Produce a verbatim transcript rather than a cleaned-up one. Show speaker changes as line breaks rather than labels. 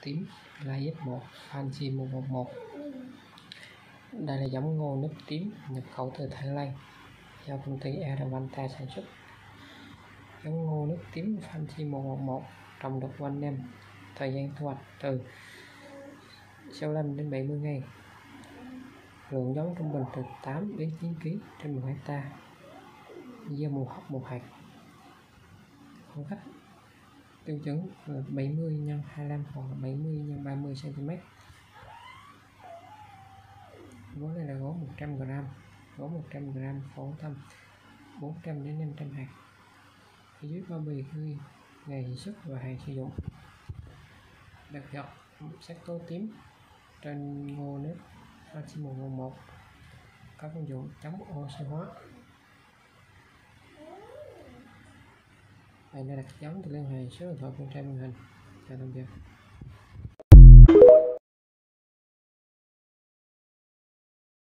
tím là Z một Fancy một một một. Đây là giống ngô nếp tím nhập khẩu từ Thái Lan do công ty Advanta sản xuất. Giống ngô nếp tím Fancy một một một trồng được quanh năm, thời gian thu hoạch từ sáu mươi lăm đến bảy mươi ngày. Lượng giống trung bình từ tám đến chín ki lô gam trên một hecta. Gieo một hốc một hạt. Khoảng cách tiêu chuẩn là bảy mươi nhân hai mươi lăm hoặc bảy mươi nhân ba mươi xăng ti mét. Gỗ này là gỗ một trăm gam, gỗ một trăm gam phổ thông bốn trăm đến năm trăm hạt. Phía dưới bao bì ghi ngày sản xuất và hạn sử dụng. Đặc dọc sắc tố tím trên ngô nếp Fancy một một một có công dụng chống oxy hóa. Bạn đã đặt giống thì liên hệ số điện thoại bên trên màn hình. Chào tạm biệt.